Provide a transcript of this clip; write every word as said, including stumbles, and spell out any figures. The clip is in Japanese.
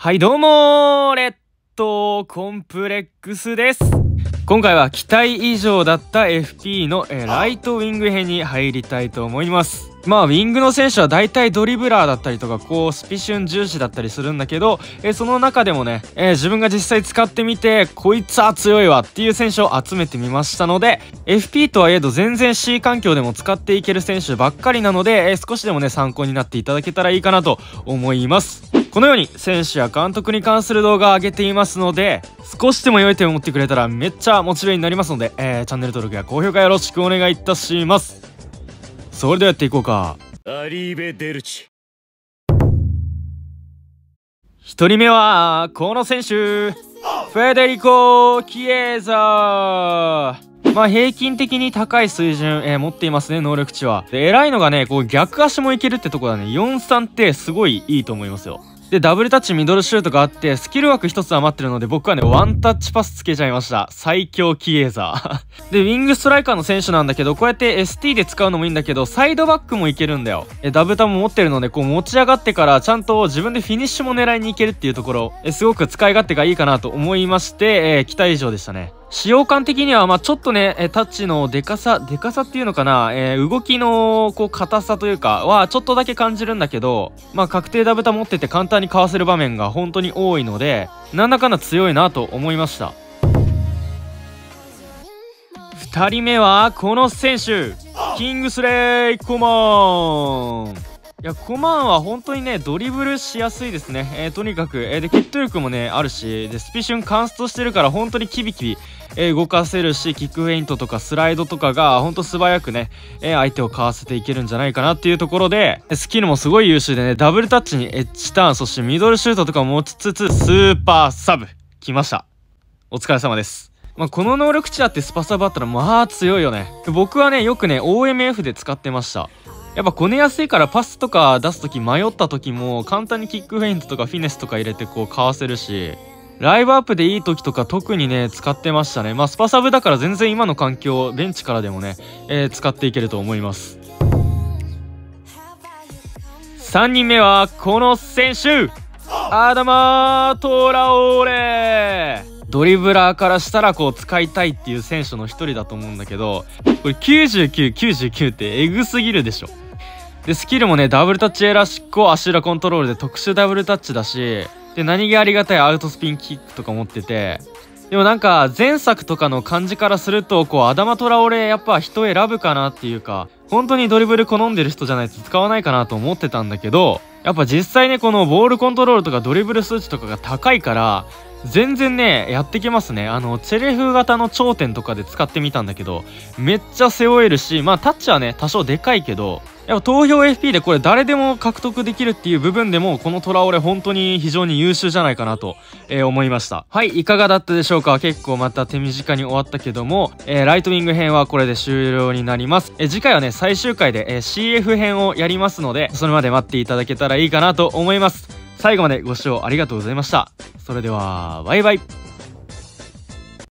はいどうもーレッドコンプレックスです。今回は期待以上だった エフピー の、えー、ライトウィング編に入りたいと思います。まあウィングの選手は大体ドリブラーだったりとかこうスピシュン重視だったりするんだけど、えー、その中でもね、えー、自分が実際使ってみてこいつは強いわっていう選手を集めてみましたので、 エフピー とはいえど全然 C 環境でも使っていける選手ばっかりなので、えー、少しでもね参考になっていただけたらいいかなと思います。このように選手や監督に関する動画を上げていますので、少しでも良い点を持ってくれたらめっちゃモチベになりますので、えー、チャンネル登録や高評価よろしくお願いいたします。それではやっていこうか。 アリーベ・デルチ。 ひとりめはこの選手、フェデリコ・キエーザ。まあ平均的に高い水準、えー、持っていますね、能力値は。で偉いのがね、こう逆足もいけるってとこだね。よんさんってすごいいいと思いますよ。でダブルタッチミドルシュートがあってスキル枠一つ余ってるので、僕はねワンタッチパスつけちゃいました。最強キエーザーでウィングストライカーの選手なんだけど、こうやって エスティー で使うのもいいんだけど、サイドバックもいけるんだよ。えダブタも持ってるので、こう持ち上がってからちゃんと自分でフィニッシュも狙いにいけるっていうところ、えすごく使い勝手がいいかなと思いまして、えー、期待以上でしたね。使用感的にはまあちょっとね、えタッチのでかさでかさっていうのかな、えー、動きのこう硬さというかはちょっとだけ感じるんだけど、まあ確定ダブタ持ってて簡単にかわせる場面が本当に多いので、なんだかんだ強いなと思いました。ふたりめはこの選手、キングスレイ・コマン。いやコマンは本当にねドリブルしやすいですね。えー、とにかく、えー、で決闘力もねあるし、でスピシュンカンストしてるから本当にキビキビ、えー、動かせるし、キックフェイントとかスライドとかが本当素早くね、えー、相手をかわせていけるんじゃないかなっていうところで、スキルもすごい優秀でね、ダブルタッチにエッジターン、そしてミドルシュートとかも持ちつつスーパーサブ来ました。お疲れ様です。まあ、この能力値あってスパサブあったらまあ強いよね。僕はねよくね オーエムエフ で使ってました。やっぱこねやすいからパスとか出す時迷った時も簡単にキックフェイントとかフィネスとか入れてこうかわせるし、ライブアップでいい時とか特にね使ってましたね。まあスパサブだから全然今の環境ベンチからでもね、えー、使っていけると思います。さんにんめはこの選手、アダマ・トラオレ。ドリブラーからしたらこう使いたいっていう選手の一人だと思うんだけど、これきゅうじゅうきゅう、きゅうじゅうきゅうってエグすぎるでしょ。でスキルもねダブルタッチエラシックを足裏コントロールで特殊ダブルタッチだし、で何気ありがたいアウトスピンキックとか持ってて、でもなんか前作とかの感じからするとこうアダマトラオレやっぱ人選ぶかなっていうか、本当にドリブル好んでる人じゃないと使わないかなと思ってたんだけど、やっぱ実際ねこのボールコントロールとかドリブル数値とかが高いから全然ねやってきますね。あのチェレフ型の頂点とかで使ってみたんだけどめっちゃ背負えるし、まあタッチはね多少でかいけど、やっぱ投票 エフピー でこれ誰でも獲得できるっていう部分でもこのトラオレ本当に非常に優秀じゃないかなと、えー、思いました。はい、いかがだったでしょうか。結構また手短に終わったけども、えー、ライトウィング編はこれで終了になります。えー、次回はね最終回で、えー、シーエフ 編をやりますので、それまで待っていただけたらいいかなと思います。最後までご視聴ありがとうございました。それではバイバイ。